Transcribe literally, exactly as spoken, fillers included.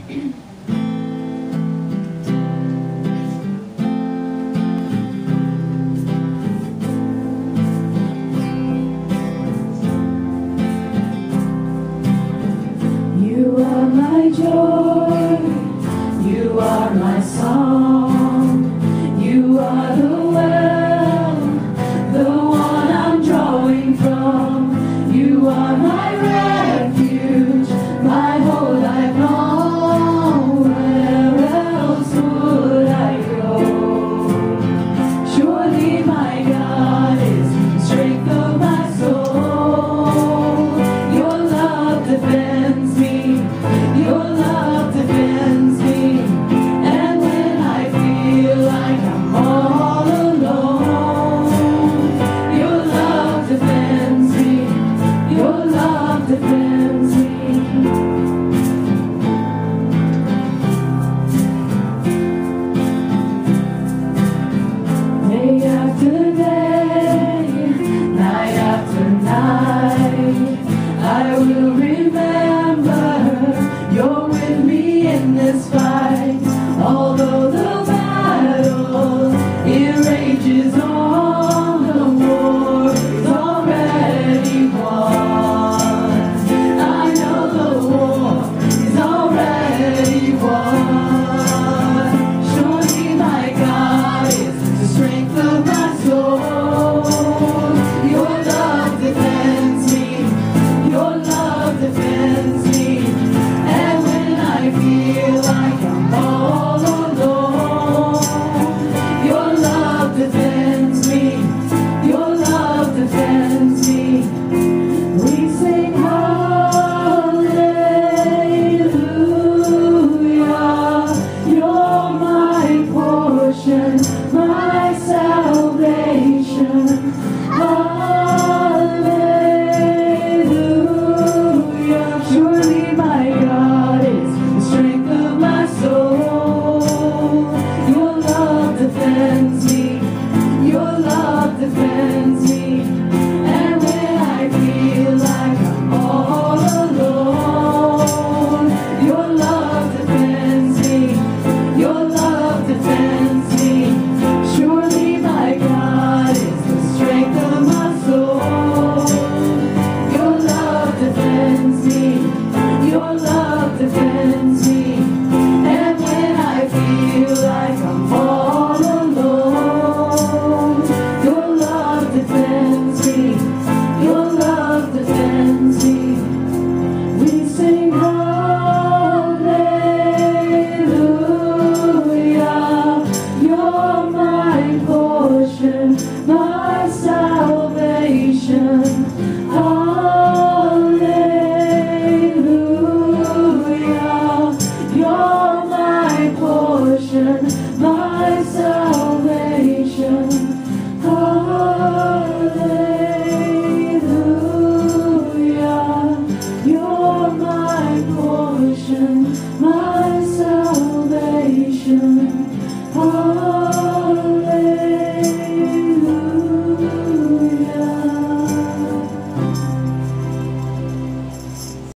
You are my joy, you are my song, you are the well, the one I'm drawing from. You are my refuge, my whole life long. Where else would I go? Surely my God is the strength of my soul. Your love defends me, your love defends me. And when I feel like I'm all alone, your love defends me, your love defends me. Day after day, night after night, I will remember you're with me in this fight. Although the battle, it rages on, the war is already won. I know the war is already won. Surely my God is the strength of my soul. Your love defends me, your love defends me. And when I feel like I'm all alone, your love defends me, your love defends me. We sing hallelujah, you're my portion, my salvation. Hallelujah, surely my God is the strength of my soul. Your love defends me, your love defends me. And when I feel like I'm all alone, your love defends me, your love defends me. Surely my God is the strength of my soul. Your love defends me, your love defends me. And when I feel like I'm all alone, your love defends me, your love defends me. We sing hallelujah, you're my portion, my salvation. Hallelujah, you're my portion, my salvation. Hallelujah.